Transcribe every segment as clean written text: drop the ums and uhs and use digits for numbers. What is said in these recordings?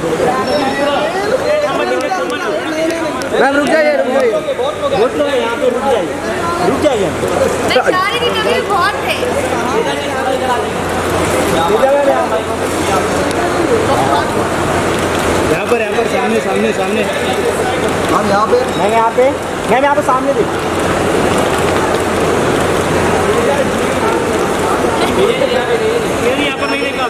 Ma'am रुक जाइए बहुत लोग यहाँ पे रुक जाइए मैं चाह रही थी कभी बहुत थे। यहाँ पर सामने हम यहाँ पे मैं यहाँ पे सामने देख यहाँ पर नहीं देखा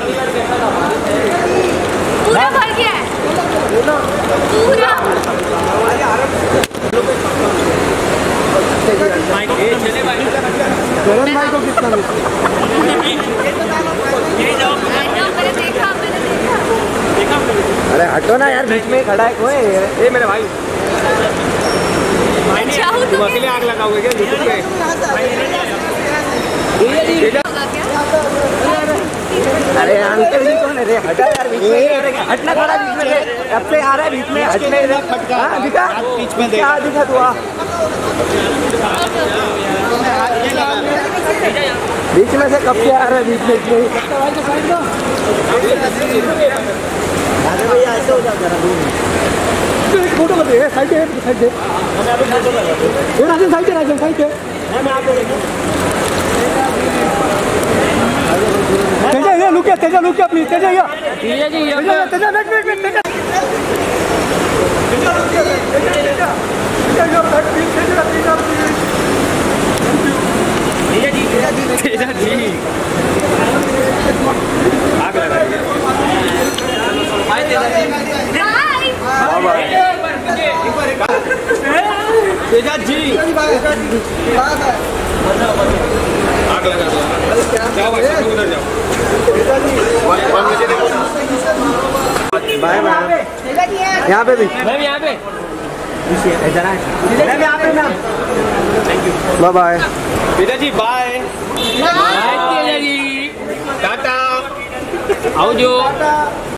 पूरा भर गया है पूरा। करण भाई को कितना मैंने देखा अरे हटो ना यार, बीच में खड़ा है कोई। ये मेरे भाई चाहूँ तो अकेले आग लगाओगे क्या? अरे अंकल जी कौन है रे? हटा यार बीच में, हटना थोड़ा बीच में से, अब से आ रहा है बीच में, हटने दिखा बीच में क्या दिखा तू? बीच में से कब क्या आ रहा है बीच में? भैया ऐसे हो जाता है फोटो कर दे, साइड दे साइड दे, साइड दे। तेजा लुक किया प्लीज, तेजा बैठ तेजा जी आग लगा तेजा जी आग लगा जाओ उधर जाओ। Bye bye. यहाँ पे भी मैम यहाँ पे इधर आए मैम, यहाँ पे ma'am. Bye bye Teja ji, bye bye Teja ji, टाटा आओ जो।